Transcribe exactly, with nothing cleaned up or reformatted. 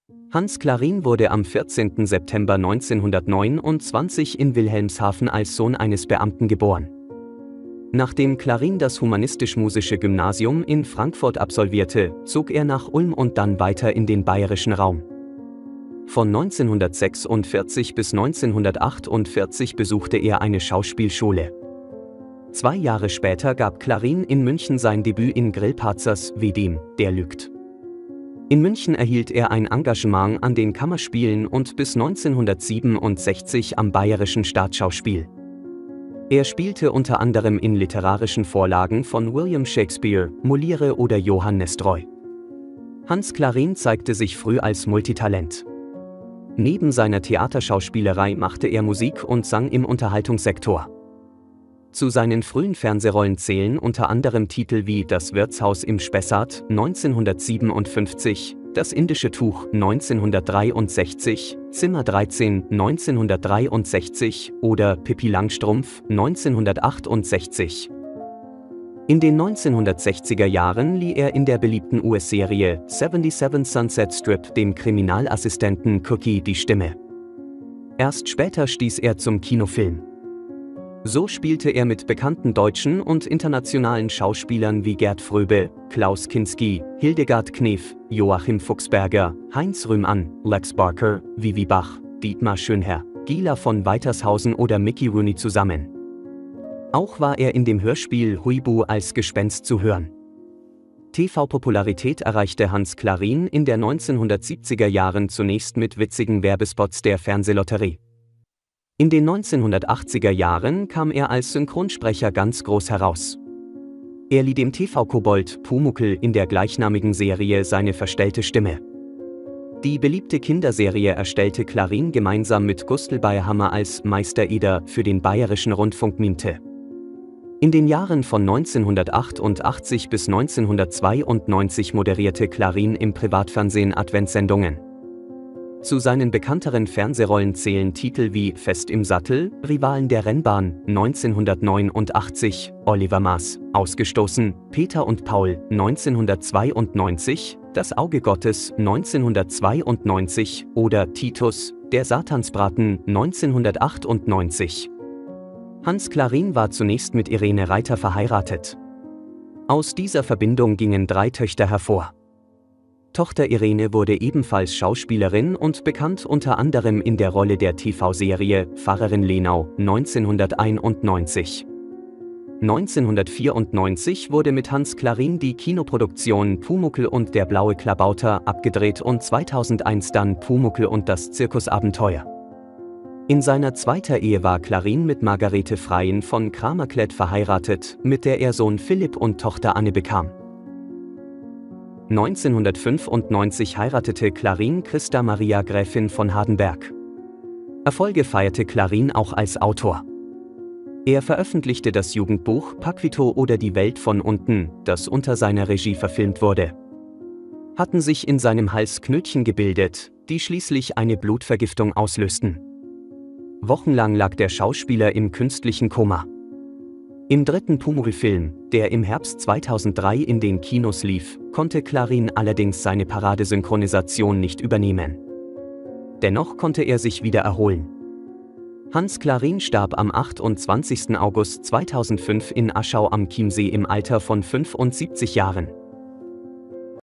Hans Clarin wurde am vierzehnten September neunzehnhundertneunundzwanzig in Wilhelmshaven als Sohn eines Beamten geboren. Nachdem Clarin das Humanistisch-Musische Gymnasium in Frankfurt absolvierte, zog er nach Ulm und dann weiter in den bayerischen Raum. Von neunzehnhundertsechsundvierzig bis neunzehnhundertachtundvierzig besuchte er eine Schauspielschule. Zwei Jahre später gab Clarin in München sein Debüt in Grillparzers Wedem, der lügt. In München erhielt er ein Engagement an den Kammerspielen und bis neunzehnhundertsiebenundsechzig am Bayerischen Staatsschauspiel. Er spielte unter anderem in literarischen Vorlagen von William Shakespeare, Molière oder Johann Nestroy. Hans Clarin zeigte sich früh als Multitalent. Neben seiner Theaterschauspielerei machte er Musik und sang im Unterhaltungssektor. Zu seinen frühen Fernsehrollen zählen unter anderem Titel wie Das Wirtshaus im Spessart neunzehnhundertsiebenundfünfzig, Das indische Tuch neunzehnhundertdreiundsechzig, Zimmer dreizehn neunzehnhundertdreiundsechzig oder Pippi Langstrumpf neunzehnhundertachtundsechzig. In den neunzehnhundertsechziger Jahren lieh er in der beliebten U S-Serie siebenundsiebzig Sunset Strip dem Kriminalassistenten Cookie die Stimme. Erst später stieß er zum Kinofilm. So spielte er mit bekannten deutschen und internationalen Schauspielern wie Gerd Fröbe, Klaus Kinski, Hildegard Knef, Joachim Fuchsberger, Heinz Rühmann, Lex Barker, Vivi Bach, Dietmar Schönherr, Gila von Weitershausen oder Mickey Rooney zusammen. Auch war er in dem Hörspiel Huibu als Gespenst zu hören. T V-Popularität erreichte Hans Clarin in den neunzehnhundertsiebziger Jahren zunächst mit witzigen Werbespots der Fernsehlotterie. In den neunzehnhundertachtziger Jahren kam er als Synchronsprecher ganz groß heraus. Er lieh dem T V-Kobold Pumuckl in der gleichnamigen Serie seine verstellte Stimme. Die beliebte Kinderserie erstellte Clarin gemeinsam mit Gustl Bayerhammer als Meister Eder für den Bayerischen Rundfunk mimte. In den Jahren von neunzehnhundertachtundachtzig bis neunzehnhundertzweiundneunzig moderierte Clarin im Privatfernsehen Adventssendungen. Zu seinen bekannteren Fernsehrollen zählen Titel wie Fest im Sattel, Rivalen der Rennbahn neunzehnhundertneunundachtzig, Oliver Maas, Ausgestoßen, Peter und Paul neunzehnhundertzweiundneunzig, Das Auge Gottes neunzehnhundertzweiundneunzig oder Titus, der Satansbraten neunzehnhundertachtundneunzig. Hans Clarin war zunächst mit Irene Reiter verheiratet. Aus dieser Verbindung gingen drei Töchter hervor. Tochter Irene wurde ebenfalls Schauspielerin und bekannt unter anderem in der Rolle der T V-Serie Pfarrerin Lenau neunzehnhunderteinundneunzig. neunzehnhundertvierundneunzig wurde mit Hans Clarin die Kinoproduktion Pumuckl und der blaue Klabauter abgedreht und zweitausendeins dann Pumuckl und das Zirkusabenteuer. In seiner zweiten Ehe war Clarin mit Margarete Freien von Kramerklett verheiratet, mit der er Sohn Philipp und Tochter Anne bekam. neunzehnhundertfünfundneunzig heiratete Clarin Christa Maria Gräfin von Hardenberg. Erfolge feierte Clarin auch als Autor. Er veröffentlichte das Jugendbuch Paquito oder die Welt von unten, das unter seiner Regie verfilmt wurde. Hatten sich in seinem Hals Knötchen gebildet, die schließlich eine Blutvergiftung auslösten. Wochenlang lag der Schauspieler im künstlichen Koma. Im dritten Pumuckl-Film, der im Herbst zweitausenddrei in den Kinos lief, konnte Clarin allerdings seine Paradesynchronisation nicht übernehmen. Dennoch konnte er sich wieder erholen. Hans Clarin starb am achtundzwanzigsten August zweitausendfünf in Aschau am Chiemsee im Alter von fünfundsiebzig Jahren.